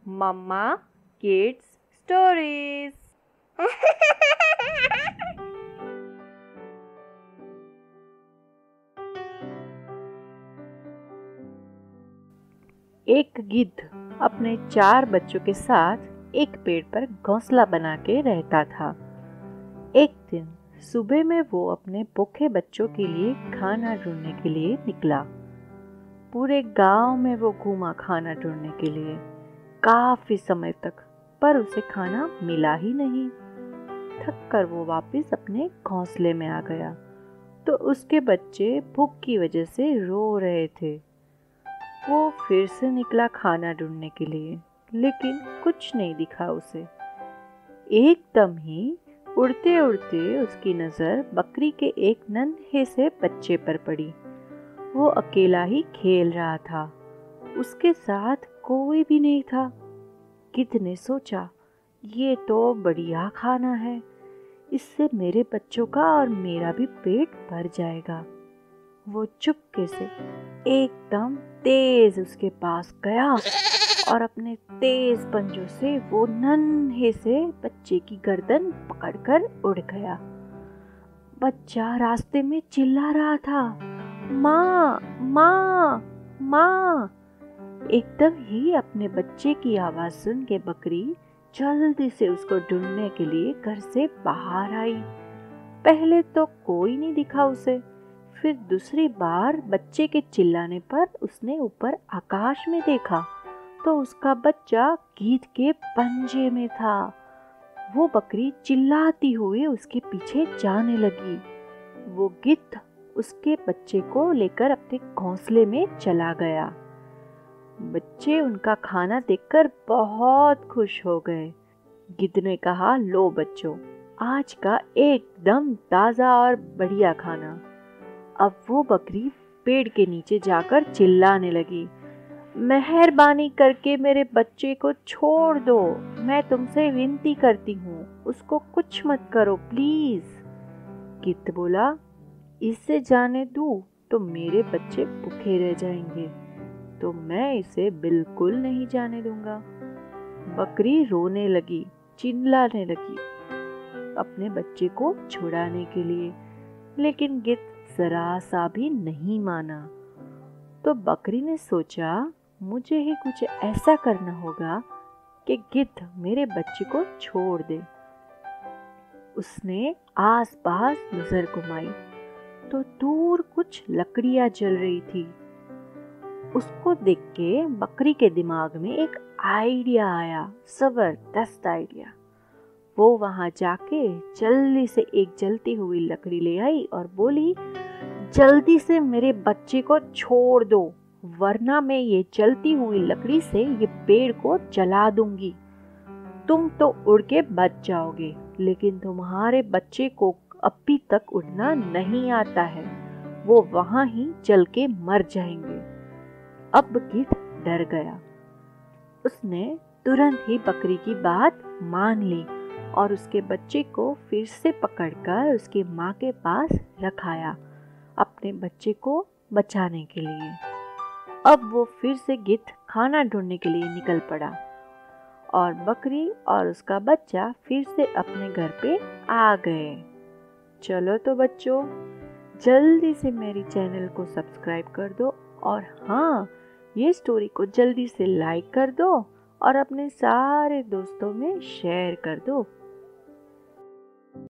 मम्मा kids stories. एक गिद्ध अपने 4 बच्चों के साथ एक पेड़ पर घोंसला बना के रहता था। एक दिन सुबह में वो अपने भूखे बच्चों के लिए खाना ढूंढने के लिए निकला। पूरे गांव में वो घूमा खाना ढूंढने के लिए काफी समय तक, पर उसे खाना मिला ही नहीं। थक कर वो वापस अपने घोंसले में आ गया तो उसके बच्चे भूख की वजह से रो रहे थे। वो फिर से निकला खाना ढूंढने के लिए, लेकिन कुछ नहीं दिखा उसे। एकदम ही उड़ते उड़ते उसकी नजर बकरी के एक नन्हे से बच्चे पर पड़ी। वो अकेला ही खेल रहा था, उसके साथ कोई भी नहीं था। गिद्ध ने सोचा, ये तो बढ़िया खाना है, इससे मेरे बच्चों का और मेरा भी पेट भर जाएगा। वो चुपके से एकदम तेज उसके पास गया और अपने तेज पंजों से वो नन्हे से बच्चे की गर्दन पकड़कर उड़ गया। बच्चा रास्ते में चिल्ला रहा था, माँ माँ माँ। एकदम ही अपने बच्चे की आवाज सुन के बकरी जल्दी से उसको ढूंढने के लिए घर से बाहर आई। पहले तो कोई नहीं दिखा उसे, फिर दूसरी बार बच्चे के चिल्लाने पर उसने ऊपर आकाश में देखा तो उसका बच्चा गिद्ध के पंजे में था। वो बकरी चिल्लाती हुई उसके पीछे जाने लगी। वो गिद्ध उसके बच्चे को लेकर अपने घोंसले में चला गया। बच्चे उनका खाना देखकर बहुत खुश हो गए। गिद्ध ने कहा, लो बच्चों, आज का एकदम ताजा और बढ़िया खाना। अब वो बकरी पेड़ के नीचे जाकर चिल्लाने लगी, मेहरबानी करके मेरे बच्चे को छोड़ दो, मैं तुमसे विनती करती हूँ, उसको कुछ मत करो प्लीज। गिद्ध बोला, इसे जाने दूं तो मेरे बच्चे भूखे रह जाएंगे, तो मैं इसे बिल्कुल नहीं जाने दूंगा। बकरी रोने लगी, चिल्लाने लगी अपने बच्चे को छुड़ाने के लिए, लेकिन गिद्ध जरा सा भी नहीं माना। तो बकरी ने सोचा, मुझे ही कुछ ऐसा करना होगा कि गिद्ध मेरे बच्चे को छोड़ दे। उसने आसपास नजर घुमाई तो दूर कुछ लकड़ियां जल रही थी। उसको देख के बकरी के दिमाग में एक आइडिया आया, जबरदस्त आइडिया। वो वहां जाके जल्दी से एक जलती हुई लकड़ी ले आई और बोली, जल्दी से मेरे बच्चे को छोड़ दो, वरना मैं ये जलती हुई लकड़ी से ये पेड़ को जला दूंगी। तुम तो उड़ के बच जाओगे, लेकिन तुम्हारे बच्चे को अभी तक उड़ना नहीं आता है, वो वहां ही जल के मर जाएंगे। अब गिद्ध डर गया। उसने तुरंत ही बकरी की बात मान ली और उसके बच्चे को फिर से पकड़कर उसकी माँ के पास रखाया, अपने बच्चे को बचाने के लिए। अब वो फिर से गिद्ध खाना ढूंढने के लिए निकल पड़ा और बकरी और उसका बच्चा फिर से अपने घर पे आ गए। चलो तो बच्चों, जल्दी से मेरी चैनल को सब्सक्राइब कर दो और हाँ, ये स्टोरी को जल्दी से लाइक कर दो और अपने सारे दोस्तों में शेयर कर दो।